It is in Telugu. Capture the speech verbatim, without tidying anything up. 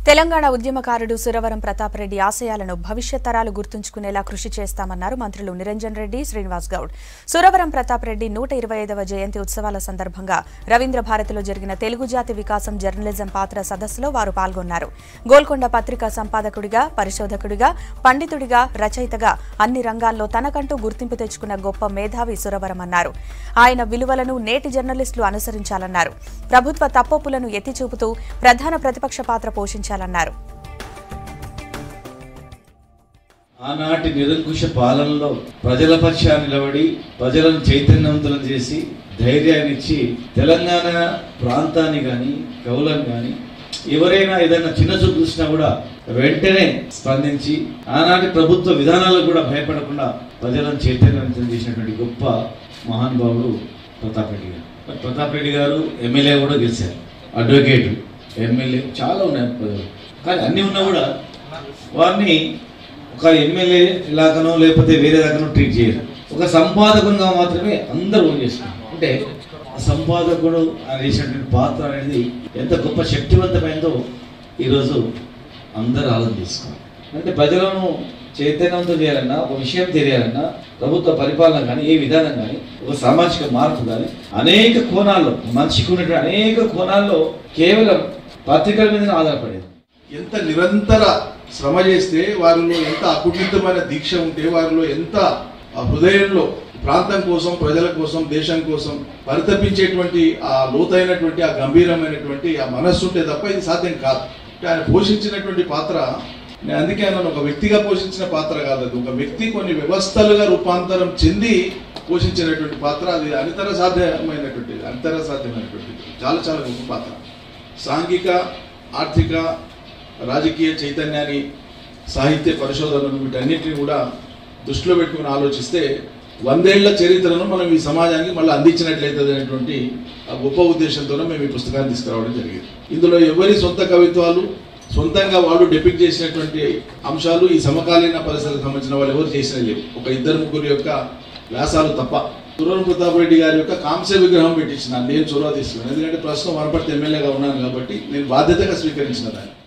తెలంగాణ ఉద్యమకారుడు సురవరం ప్రతాప్ రెడ్డి ఆశయాలను భవిష్యత్ తరాలు గుర్తుంచుకునేలా కృషి చేస్తామన్నారు మంత్రులు నిరంజన్ రెడ్డి, శ్రీనివాస్ గౌడ్. సురవరం ప్రతాప్ రెడ్డి నూట ఇరవై ఐదవ జయంతి ఉత్సవాల సందర్భంగా రవీంద్ర భారతిలో జరిగిన తెలుగు జాతి వికాసం జర్నలిజం పాత్ర సదస్సులో వారు పాల్గొన్నారు. గోల్కొండ పత్రికా సంపాదకుడిగా, పరిశోధకుడిగా, పండితుడిగా, రచయితగా అన్ని రంగాల్లో తనకంటూ గుర్తింపు తెచ్చుకున్న గొప్ప మేధావి సురవరం అన్నారు. ఆయన విలువలను నేటి జర్నలిస్టులు అనుసరించాలన్నారు. ప్రభుత్వ తప్పొప్పులను ఎత్తిచూపుతూ ప్రధాన ప్రతిపక్ష పాత్ర పోషించాలన్నారు. ఆనాటి నిరంకుశ పాలనలో ప్రజల పక్షాన్ని నిలబడి ప్రజలను చైతన్యవంతులను చేసి ధైర్యాన్నిచ్చి తెలంగాణ ప్రాంతాన్ని కానీ కవులను కానీ ఎవరైనా ఏదైనా చిన్న చూపు చూసినా కూడా వెంటనే స్పందించి ఆనాటి ప్రభుత్వ విధానాలకు కూడా భయపడకుండా ప్రజలను చైతన్యవంతం చేసినటువంటి గొప్ప మహానుభావుడు ప్రతాప్ రెడ్డి గారు. ప్రతాప్ రెడ్డి గారు ఎమ్మెల్యే కూడా గెలిచారు, అడ్వకేటు, ఎమ్మెల్యే చాలా ఉన్నాయి. కానీ అన్నీ ఉన్నా కూడా వారిని ఒక ఎమ్మెల్యే లాగానో లేకపోతే వేరే లాగానో ట్రీట్ చేయరు. ఒక సంపాదకునిగా మాత్రమే అందరూ ఓన్ చేసుకుంటారు. అంటే సంపాదకుడు అని చేసినటువంటి పాత్ర అనేది ఎంత గొప్ప శక్తివంతమైందో ఈరోజు అందరూ ఆలోచన తీసుకోవాలి. అంటే ప్రజలను చైతన్యవంతం చేయాలన్నా, ఒక విషయం తెలియాలన్నా, ప్రభుత్వ పరిపాలన కానీ ఏ విధానం కానీ ఒక సామాజిక మార్పు కానీ అనేక కోణాల్లో మనిషికి ఉన్నటువంటి అనేక కోణాల్లో కేవలం పత్రికల మీద ఆధారపడేది. ఎంత నిరంతర శ్రమ చేస్తే వారిలో ఎంత అకుంఠితమైన దీక్ష ఉంటే వారిలో ఎంత హృదయంలో ప్రాంతం కోసం, ప్రజల కోసం, దేశం కోసం పరితపించేటువంటి ఆ లోతైనటువంటి ఆ గంభీరమైనటువంటి ఆ మనస్సు ఉంటే తప్ప ఇది సాధ్యం కాదు. ఆయన పోషించినటువంటి పాత్ర, నేను అందుకే అన్నాను, ఒక వ్యక్తిగా పోషించిన పాత్ర కాదు, అది ఒక వ్యక్తి కొన్ని వ్యవస్థలుగా రూపాంతరం చెంది పోషించినటువంటి పాత్ర. అది అనితర సాధ్యమైనటువంటిది, అనితర సాధ్యమైనటువంటిది చాలా చాలా గొప్ప పాత్ర. సాంఘిక, ఆర్థిక, రాజకీయ చైతన్యాన్ని, సాహిత్య పరిశోధనను వీటన్నిటిని కూడా దృష్టిలో పెట్టుకుని ఆలోచిస్తే వందేళ్ల చరిత్రను మనం ఈ సమాజానికి మళ్ళీ అందించినట్లయితుంది అనేటువంటి ఆ గొప్ప ఉద్దేశంతోనే మేము ఈ పుస్తకాన్ని తీసుకురావడం జరిగింది. ఇందులో ఎవరి సొంత కవిత్వాలు, సొంతంగా వాళ్ళు డెపిక్ట్ చేసినటువంటి అంశాలు ఈ సమకాలీన పరిస్థితులకు సంబంధించిన వాళ్ళు ఎవరు చేసినా లేవు. ఒక ఇద్దరు ముగ్గురు యొక్క వ్యాసాలు తప్ప. సురవరం ప్రతాప్ రెడ్డి గారి యొక్క కాంస్య విగ్రహం పెట్టించిన నేను చొరవ తీసుకున్నాను. ఎందుకంటే ప్రస్తుతం వనపర్తి ఎమ్మెల్యేగా ఉన్నాను కాబట్టి నేను బాధ్యతగా స్వీకరించిన దాన్ని.